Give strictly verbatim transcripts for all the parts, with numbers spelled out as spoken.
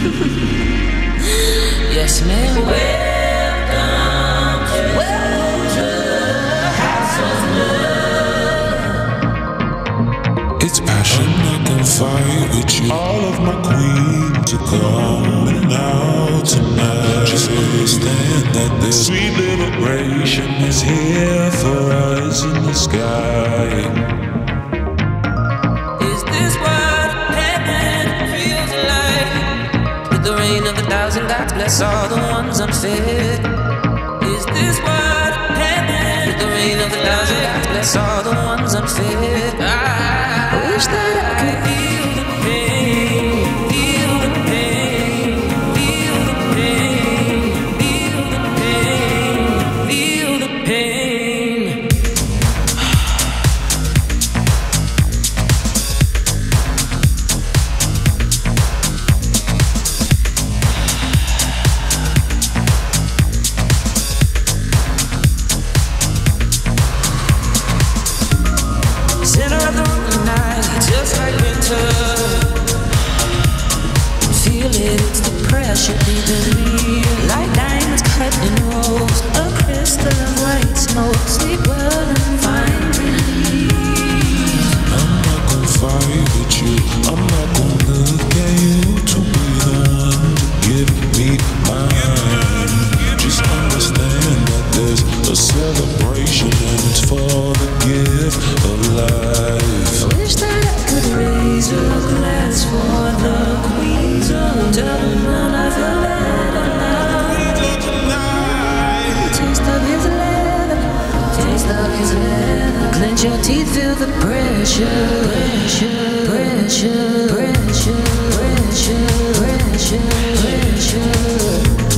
Yes, ma'am. Welcome to, Welcome to the house of love. It's passion. I'm not gonna fight with you. All of my queens are coming out tonight. Just understand that this sweet liberation is here for us in the sky. Is this what heaven feels like? With the rain of a thousand gods, bless all the ones unfit. Is this what heaven? With the rain of a thousand gods, bless all the ones unfit. I wish that I could feel the pain, feel the pain, feel the pain, feel the pain, feel the pain. Center of the room tonight, just like winter. Feel it, it's the pressure leaving me like diamonds cut in rolls. A crystal of white smoke, sleep well and find release. I'm not gonna fight with you. I'm not gonna look at you to be the one to give me mine. Just understand that there's a celebration and it's for the gift of life. I wish that I could raise a glass for the queens of Dublin. I feel better now. Taste of his leather, taste of his leather. Clench your teeth, feel the pressure, pressure, pressure, pressure, pressure, pressure, pressure.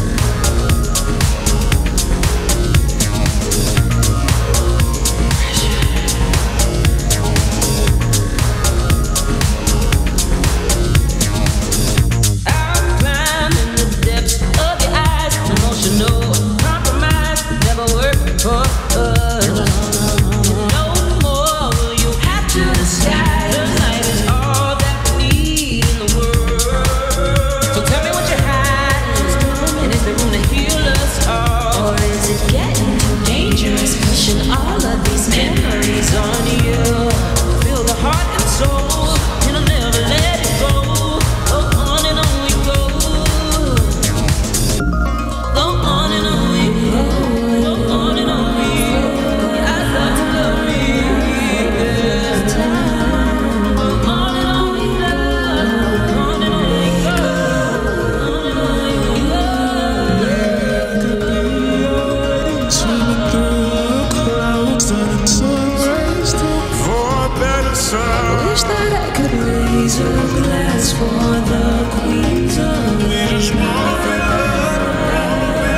I wish that I could raise a glass for the queens of We just wanna be loved, wanna be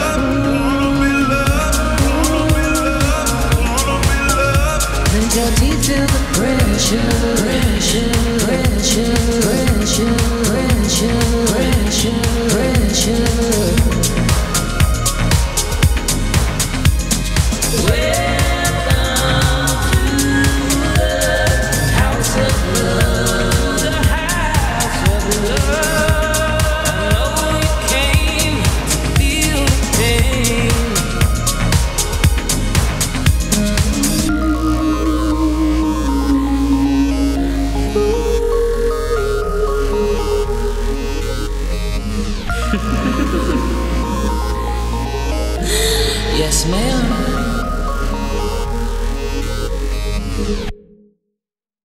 loved, wanna be loved, wanna be loved, wanna be loved. Let your teeth feel the pressure, pressure, pressure, pressure, pressure, pressure, pressure. Yes, ma'am.